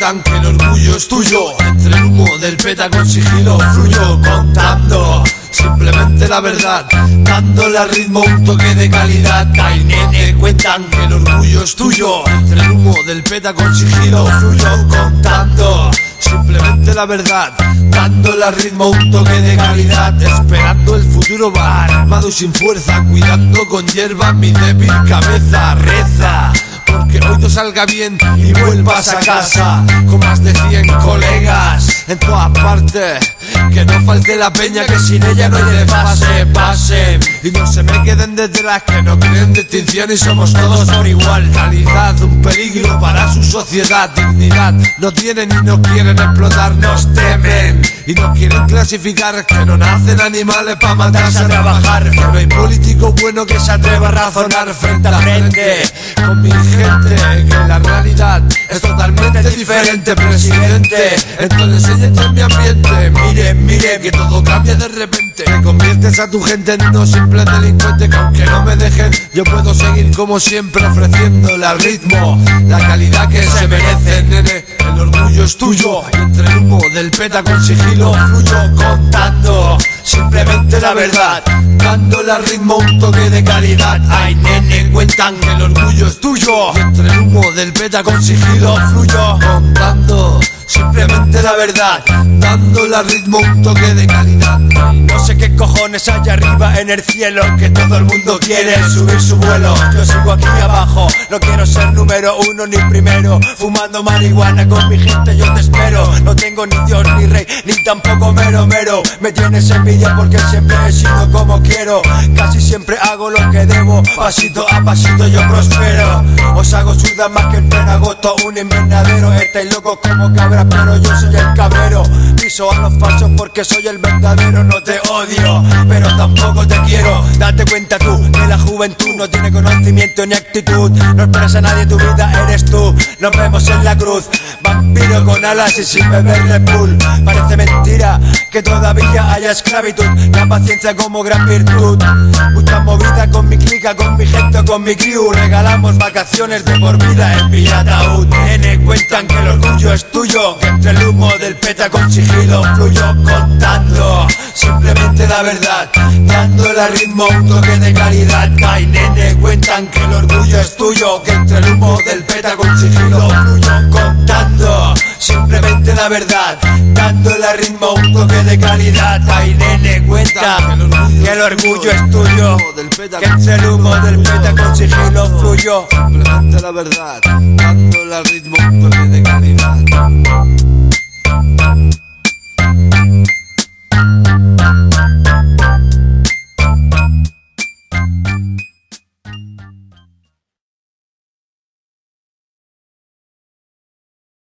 cuentan que el orgullo es tuyo. Entre el humo del peta con sigilo fluyo contando simplemente la verdad, dándole al ritmo un toque de calidad. Ay nene, cuentan que el orgullo es tuyo. Entre el humo del peta con sigilo fluyo contando simplemente la verdad, dándole al ritmo un toque de calidad. Esperando el futuro va armado y sin fuerza, cuidando con hierba mi débil cabeza. Reza porque hoy te salga bien y vuelvas a casa con más de 100 colegas en todas partes. Que no falte la peña, que sin ella no hay desfase. Pasen y no se me queden detrás, que no creen distinción y somos todos por igual. Calidad, un peligro para su sociedad. Dignidad no tienen y no quieren explotar. Nos temen y no quieren clasificar, que no nacen animales para matarse a trabajar. Que no hay político bueno que se atreva a razonar frente a frente con mi gente, que la realidad es totalmente diferente, presidente. Entonces entra en mi ambiente. Mire, que todo cambia de repente. Te conviertes a tu gente en unos simples delincuentes, que aunque no me dejen, yo puedo seguir como siempre ofreciéndole al ritmo la calidad que se merece, nene. El orgullo es tuyo. Y entre el humo del peta con sigilo fluyo contando simplemente la verdad, dándole al ritmo un toque de calidad. Ay nene, cuentan que el orgullo es tuyo. Y entre el humo del peta con sigilo fluyo contando simplemente la verdad, dándole al ritmo un toque de calidad. No sé qué cojones hay arriba en el cielo, que todo el mundo quiere subir su vuelo. Yo sigo aquí abajo, no quiero ser número uno ni primero. Fumando marihuana con mi gente yo te espero. No tengo ni Dios ni rey, ni tampoco mero. Me tienes envidia porque siempre he sido como quiero. Casi siempre hago lo que debo, pasito a pasito yo prospero. Os hago sudar más que en pleno agosto un invernadero. Estáis locos como cabras, pero yo soy el cabrero. Piso a los falsos porque soy el verdadero. No te odio, pero tampoco te quiero. Date cuenta tú que la juventud no tiene conocimiento ni actitud. No expresa a nadie, tu vida eres tú. Nos vemos en la cruz, vampiro con alas y sin beber Red Bull. Parece mentira que todavía haya esclavitud, la paciencia como gran virtud. Mucha movida con mi clica, con mi gente, con mi crew. Regalamos vacaciones de por vida en Villa Ataúd. Nene, cuentan que el orgullo es tuyo, que entre el humo del peta con sigilo fluyo contando simplemente la verdad, dándole al ritmo un toque de calidad. Ay nene, cuentan que el orgullo es tuyo, que entre el humo del peta con sigilo fluyo contando simplemente la verdad, dándole al ritmo un toque de calidad. Ay nene, cuentan que el orgullo es tuyo, que entre el humo del peta con sigilo fluyo simplemente la verdad, dándole al ritmo un toque de calidad.